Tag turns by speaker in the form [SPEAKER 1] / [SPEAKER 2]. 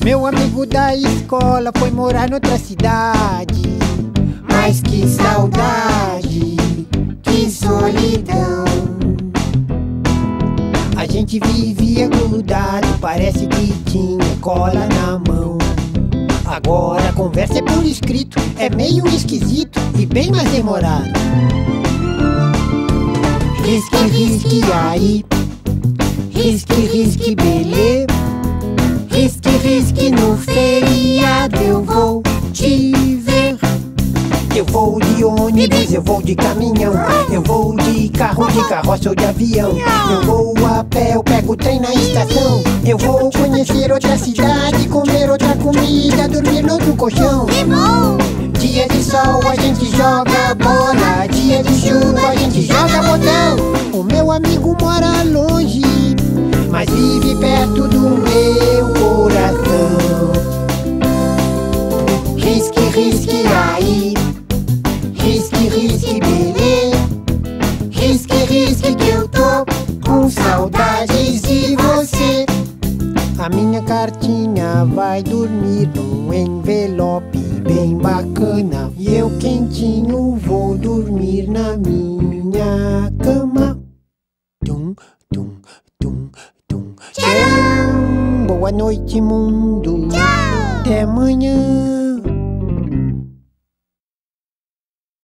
[SPEAKER 1] Meu amigo da escola foi morar noutra cidade. Mas que saudade, que solidão. A gente vivia grudado, parece que tinha cola na mão. Agora a conversa é por escrito, é meio esquisito e bem mais demorado. Risque, risque aí, risque, risque belê. Risque, risque no feriado eu vou te ver. Eu vou de ônibus, eu vou de caminhão, eu vou de carro, de carroça ou de avião. Eu vou a pé, eu pego o trem na estação. Eu vou conhecer outra cidade, comer outra comida, dormir no outro colchão. Dia de sol a gente joga bola, dia de chuva a gente joga botão. O meu amigo mora longe, mas vive perto do meu coração. Risque, risque aí, risque, risque belê. Risque, risque que eu tô com saudades de você. A minha cartinha vai dormir num envelope bem bacana. E eu quentinho vou dormir na minha cama. Tum, tum, tum, tum. Tchau! Boa noite, mundo. Tchau! Até amanhã.